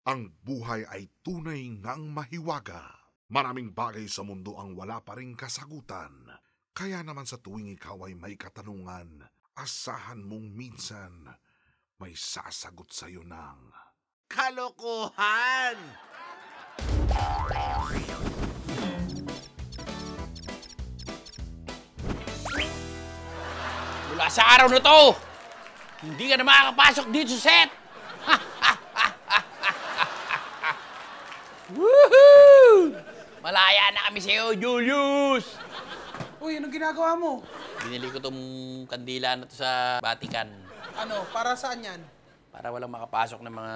Ang buhay ay tunay ngang mahiwaga. Maraming bagay sa mundo ang wala pa ring kasagutan. Kaya naman sa tuwing ikaw ay may katanungan, asahan mong minsan may sasagot sa'yo ng Kalokohan! Mula sa araw na to, hindi ka na makakapasok dito sa set! Woohoo! Malaya na kami sa'yo, Julius! Uy, anong ginagawa mo? Binili ko tong kandila na to sa Vatican. Ano, para saan yan? Para walang makapasok ng mga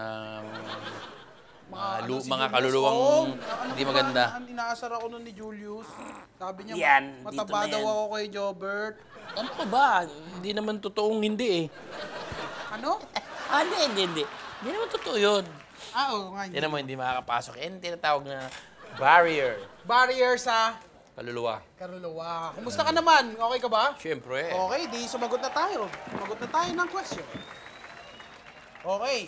si mga Julius. kaluluwang Oo, hindi ba, maganda. Inaasar ako nun ni Julius. Sabi niya, Yan, dito mataba na daw yan. ako kay Jobert. Ano ka ba? Hindi naman totoong hindi eh. Ano? Hindi. Hindi naman totoo yun. Oo nga. Yan mo, hindi makakapasok. Yan tinatawag na barrier. Barrier sa Kaluluwa. kaluluwa. Kumusta ka naman? Okay ka ba? Siyempre. Okay, di sumagot na tayo. Sumagot na tayo ng question. Okay.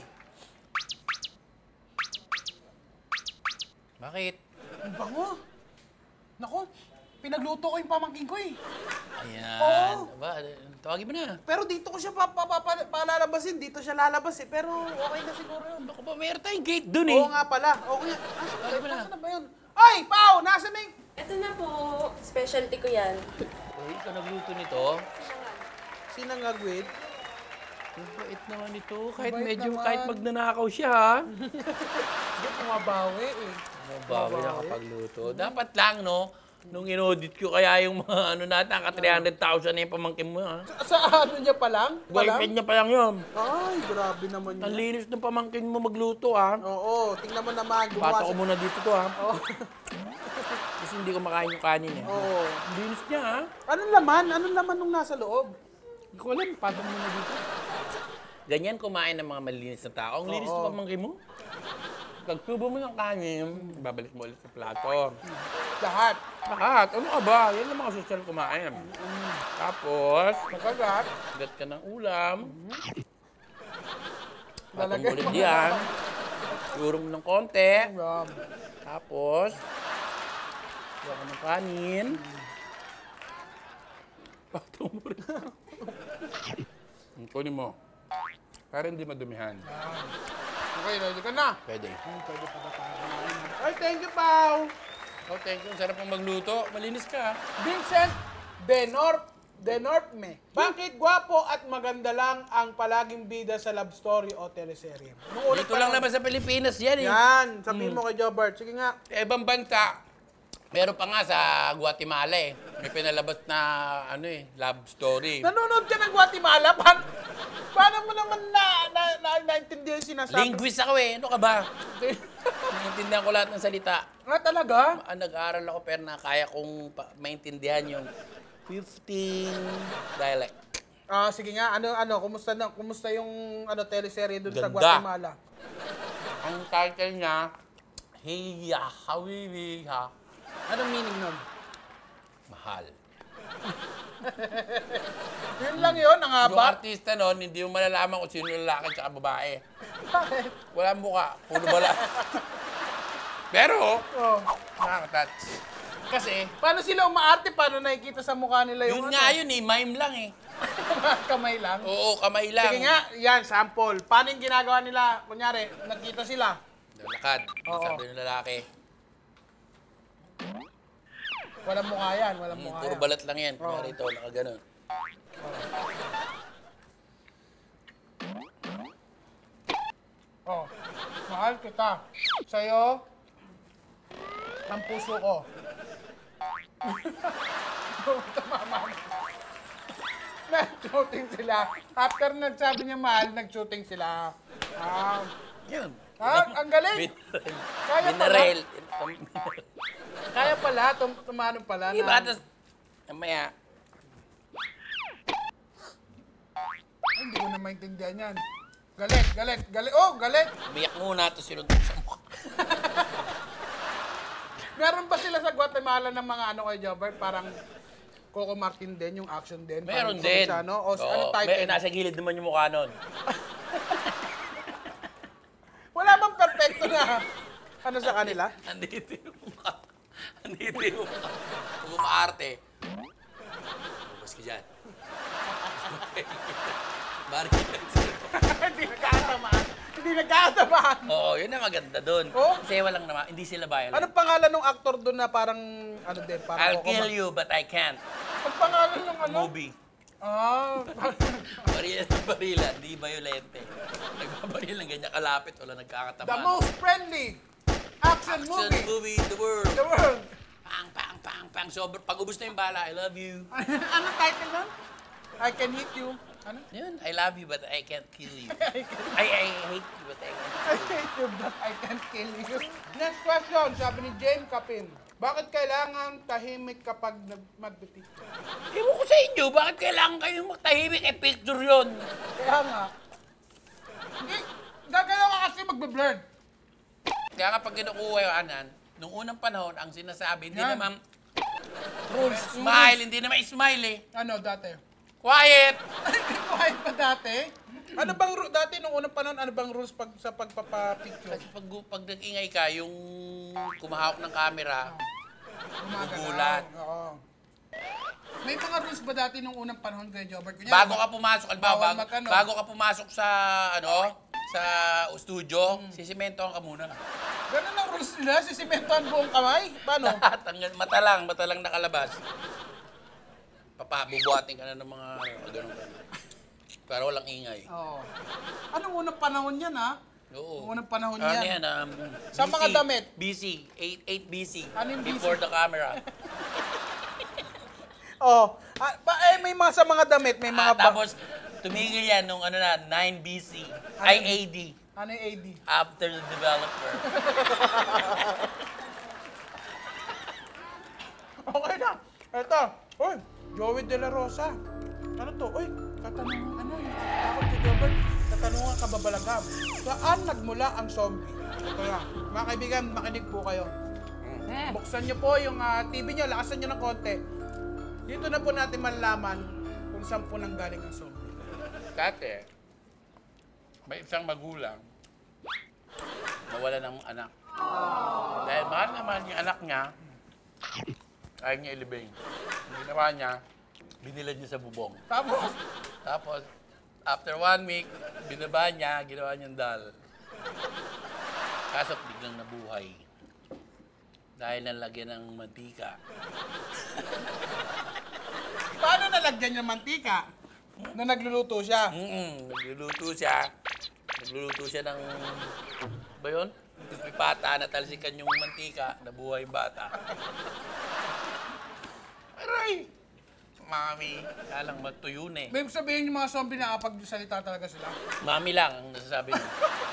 Bakit? Ang bango. Naku, pinagluto ko yung pamangkin ko eh. Ayan. Oo. Ba, tawagin mo na. Pero dito ko siya palalabasin. Dito siya lalabas eh. Pero okay na siguro yun. Baka ba meron tayong gate dun eh. Oo nga pala. Okay. Tawagin mo na. Nasaan na ba yun? Ay, Pao! Nasaan na yung... Ito na po. Specialty ko yan. Uy, ikaw nagluto nito. Sinang agwid? Ang bait naman ito. Kahit Mabait medyo, naman. kahit magnanakaw siya ha. Hindi, pumabawi eh. Mabawi na kapagluto. Dapat lang, no? Nung in-audit ko kaya yung mga ano natin, naka 300,000 na yung pamangkin mo, ha? Sa ano niya pa lang? Boyfriend niya pa lang yun. Ay, grabe naman Ang yun. linis ng pamangkin mo magluto, ha? Oo, tingnan mo naman. Pato ko muna dito to, ha? Oo. Kasi hindi ko makain yung kanin, eh. Oo. Ang linis niya, ha? Anong laman? Anong laman nung nasa loob? Hindi ko alam, pato muna dito. Ganyan kumain ng mga malinis na tao. Ang linis ng pamangkin mo. Pagtubo mo ng kanin, babalik mo ulit sa plato. Lahat. Lahat. Ano ka ba? Yan ang mga social kumain. Tapos, Nakagat. gat ka ng ulam. Patong Lalagay ulit mo. yan. Siguro mo ng konti. Grabe. Tapos, gawa ka ng kanin. Patong mo rin. Kunin mo. Para hindi madumihan. Okay, ready ka na? Pwede. Pwede pa ba tayo kumain? Ay, thank you, Pao. Oh, thank you. Sarap pong magluto. Malinis ka. Vincent Denorme. Bakit gwapo at maganda lang ang palaging bida sa love story o teleserye? Nung una Dito pa lang naman sa Pilipinas yan, eh. Yan, sabihin mo kay Jobert. Sige nga. Sa ibang bansa, meron pa nga sa Guatemala eh. May pinalabas na love story. Nanonood ka ng Guatemala? Paano mo naman naintindihan yung sinasabi? Linguist ako eh. Ano ka ba? Naiintindihan ko lahat ng salita. Ah, talaga? Nag-aaral ako pero na kaya kong maintindihan yung 15 dialect. Ah, sige nga. Kumusta yung teleserye doon sa Ganda. Guatemala? Ang title niya, Hiya Hawiwiha. Anong meaning nun? Mahal. Yun lang yun, ang Yung haba. artista nun, hindi mo malalaman kung sino lalaki at babae. Bakit? Wala mukha, puro bala. Pero, Oh. nakaka-touch. Kasi, Paano sila umaarte? Paano nakikita sa mukha nila yung yun nga yun eh, mime lang eh. kamay lang? Oo, kamay lang. Sige nga, yan, sample. Paano yung ginagawa nila? Kunyari, nagkita sila. Lakad, Oo. sabi ng lalaki. Walang mukha yan, walang mukha Puro yan. balat lang yan. Kunyari ito, nakaganon. Oh, mahal kita. Sa'yo, ang puso ko. Tumama. Nag-shooting sila. After nagsabi niya mahal, nag-shooting sila. Ah, Yun. ang galing. Kaya pala. Binarel. Kaya pala, tumano pala. Diba, tapos, mamaya, Ay, hindi ko na maintindihan yan. Galit. Oh, galit. umiyak muna, tapos sinuntok sa mukha. Meron ba sila sa Guatemala ng mga ano kay Jobert? Parang Coco Martin din, yung action din? Meron Parang din. Provinciano? O Oo, ano title? nasa gilid naman yung mukha nun. Wala bang perfecto na Ano sa kanila? Andito yung mukha. Andito yung mukha. Kung umaarte. Bumabas ka dyan. Hindi nagkakatamaan. Hindi nagkakatamaan. Oo, yun ang maganda doon. Oh? Kasi walang naman, hindi sila violent. Anong pangalan ng actor doon na parang, ano din, parang... I'll kill you, but I can't. Ang pangalan ng ano? Movie. Ah, Barilan ng barilan, di violente. Nagbabaril ng ganyan kalapit, wala nagkakatamaan. the most friendly action movie movie in the world. in the world. Pang, pang, pang, pang. So, pag ubos na yung bala, I love you. Ano title nun? I can hit you. Ano? Yun, I love you, but I can't kill you. I I hate you, but I can't I hate you, but I can't kill you. Next question, sabi ni James Capin. Bakit kailangan tahimik kapag mag-picture? Ewan ko sa inyo, bakit kailangan kayong magtahimik? Eh, picture yun. Kaya nga. Hindi, gagalaw ka kasi magbe-blurred. Kaya kapag kinukuha yung anan, nung unang panahon, ang sinasabi, hindi Yan. naman Rules. smile, hindi naman smile eh. Ano dati? Quiet! Kahit pa dati? Ano bang dati nung unang panahon, ano bang rules sa pagpapapicture? Kasi pag nag-ingay ka, yung kumahawak ng camera, Gumagalaw. Gugulat. Oo. May mga rules ba dati nung unang panahon kay Jobert? Kunyari, bago ka pumasok, bawal bago, mag-ano. bago ka pumasok sa, sa studio, sisimentohan ka muna. Ganun ang rules nila? Sisimentohan buong kamay? Paano? Lahat, mata lang nakalabas. Bubuhatin ka na ng mga, ganun ka na. Pero walang ingay. Oo. Anong unang panahon yan, ha? Oo. Unang panahon Ano yan. yan? Sa mga damit? BC. 8 BC. Ano yung BC? Before the camera. Oh, may mga sa mga damit, may mga Tapos, tumigil yan nung 9 BC. Ay, AD. Ano yung AD? After the developer. Okay na. Eto. Uy, Joey De La Rosa. Ano to? Uy, katanungan takot si Jobert. Katanungan kababalagam. Saan nagmula ang zombie? Ito na. Mga kaibigan, makinig po kayo. Buksan niyo po yung TV niyo, lakasan niyo ng konti. Dito na po natin malalaman kung saan po nanggaling ang zombie. Dati, may isang magulang nawala ng anak. Dahil mahal naman yung anak niya, kaya niya ilibing. Ang ginawa niya, binilad niya sa bubong. Tapos, after 1 week, binaba niya, ginawa niyang dal. Kaso biglang nabuhay. Dahil nalagyan ng mantika. Paano nalagyan niya ng mantika? Na nagluluto siya. Nagluluto siya. Nagluluto siya ng... Ba yun? May pata, natalsikan yung mantika, nabuhay yung bata. Aray! Mami, kalang matuyo na eh. May sabihin yung mga zombie na kapag salita talaga sila. Mami lang ang nasasabi niya.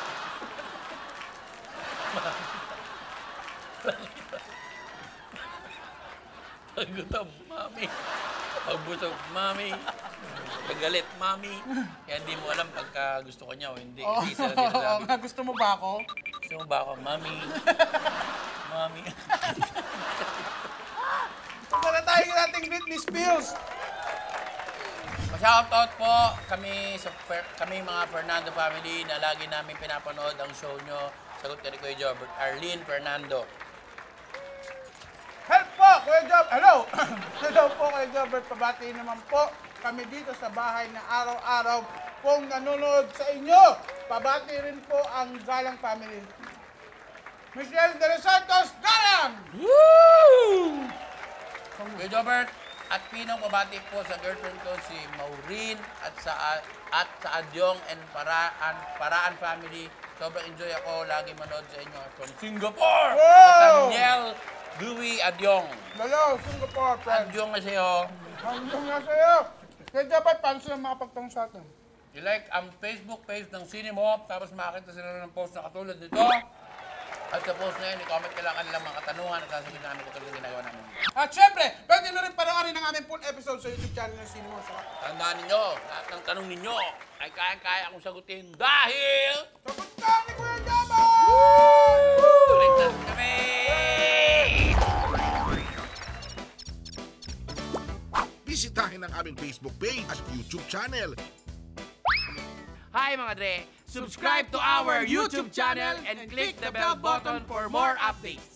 Paggutom, mami. Pagbusog, mami. Paggalit, mami. Kaya hindi mo alam pagka gusto ko niya o hindi. Oo, Hindi sila sinasabi. nga, gusto mo ba ako? Gusto mo ba ako, mami? Mami. Para tayo nating Britney Spears. Shoutout po kami mga Fernando family na lagi namin pinapanood ang show nyo. Sagot ka ni Kuya Jobert. Arlene Fernando. Help po, Kuya Job. Hello. Hello po, Kuya Jobert. Pabati naman po kami dito sa bahay na araw-araw pong nanonood sa inyo. Pabati rin po ang Galang family. Michelle De Los Santos, Galang! Woo! Kuya Jobert at Pinong, pabati po sa girlfriend ko si Maureen at sa Adyong and Paraan family. Sobrang enjoy ako lagi manood sa inyo from Singapore. Wow! Daniel Dewey Adyong. Hello, Singapore, friend. Adyong na sa'yo. Hanggang nga sa'yo. Kuya Jobert, paano sila makapagtanong sa atin? I-like ang Facebook page ng Cinemo, tapos makakita sila ng post na katulad nito. At sa post na yun, i-comment ka lang kanilang mga katanungan at sasabihin namin kung talagang ginagawa namin. At syempre, pwede na rin panoorin ang aming full episode sa YouTube channel ng Cinema. Tandaan ninyo, lahat ng tanong ninyo ay kaya-kaya akong sagutin dahil... Sagot ka ni Kuya Jobert! Ligtas kami! Bisitahin ang aming Facebook page at YouTube channel. Hi mga dre! Subscribe to our YouTube channel and click the bell button for more updates.